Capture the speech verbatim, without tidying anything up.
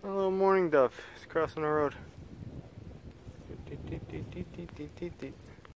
A little mourning dove is crossing the road.